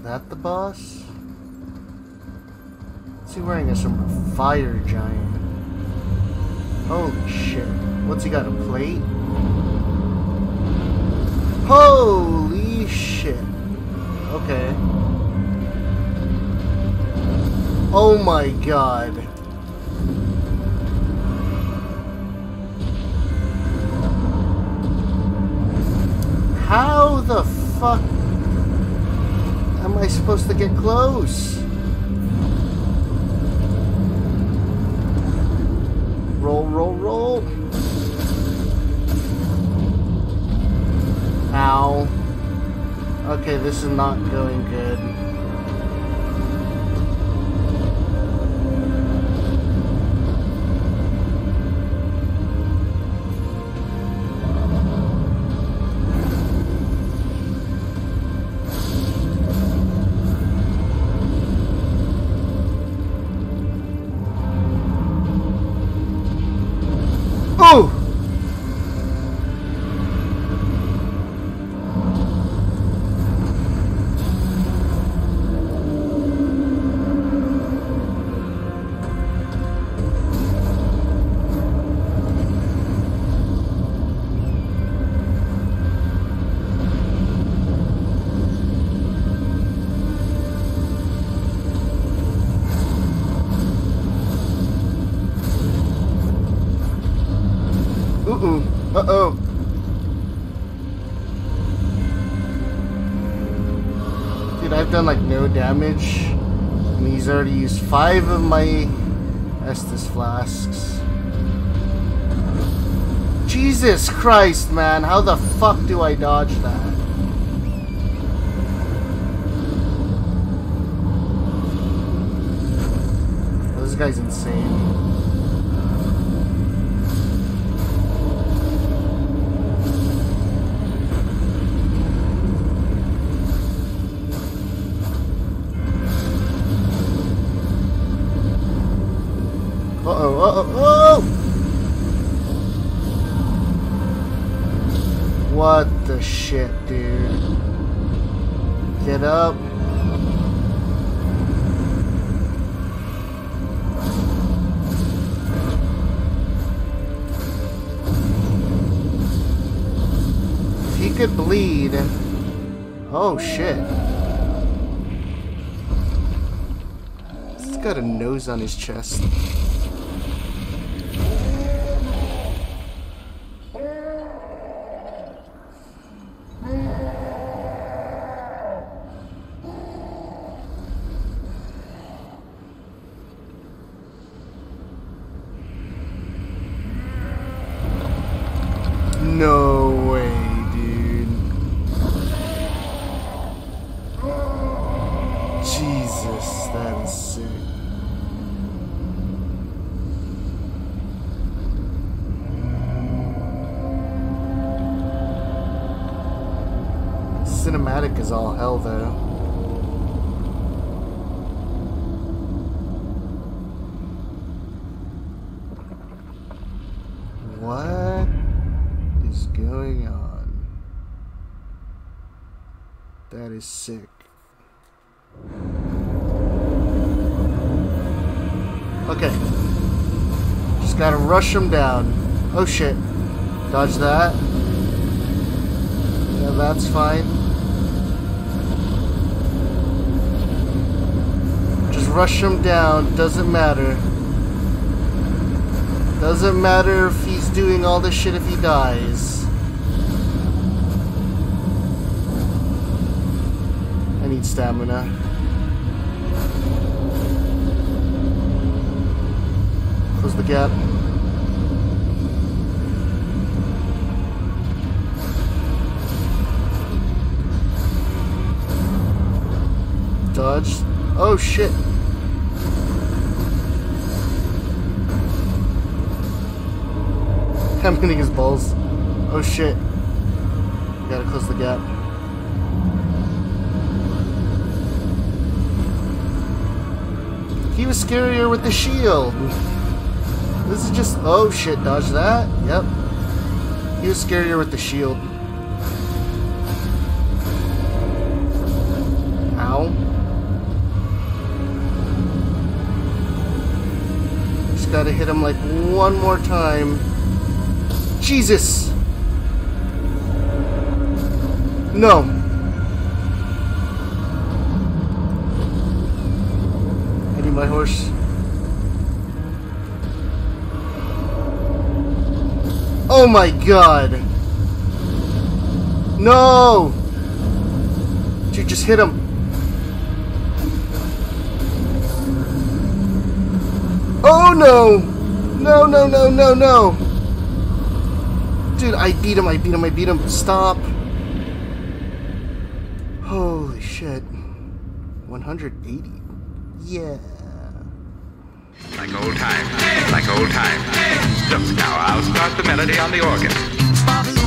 that the boss? What's he wearing? Some fire giant. Holy shit. What's he got? A plate? Holy shit. Okay. Oh my god. How the fuck am I supposed to get close? Roll, roll, roll. Ow. Okay, this is not going good. Oh! Uh-oh. Dude, I've done like no damage. And he's already used 5 of my Estus flasks. Jesus Christ, man. How the fuck do I dodge that? This guy's insane. Uh-oh. What the shit, dude? Get up. If he could bleed. Oh shit. He's got a nose on his chest. No way, dude. Jesus, that is sick. Cinematic is all hell, though. What is going on? That is sick. Okay. Just gotta rush him down. Oh shit. Dodge that. Yeah, that's fine. Just rush him down. Doesn't matter. Doesn't matter if he's doing all this shit if he dies. I need stamina. Close the gap. Dodge. Oh shit. I'm hitting his balls. Oh shit. Gotta close the gap. He was scarier with the shield. This is just... Oh shit, dodge that. Yep. He was scarier with the shield. Ow. now. Just gotta hit him like one more time. Jesus! No. I need my horse. Oh my god! No! Dude, just hit him. Oh no! No, no, no, no, no! Dude, I beat him, I beat him, I beat him. Stop. Holy shit. 180. Yeah. Like old times, like old times. Look, now I'll start the melody on the organ.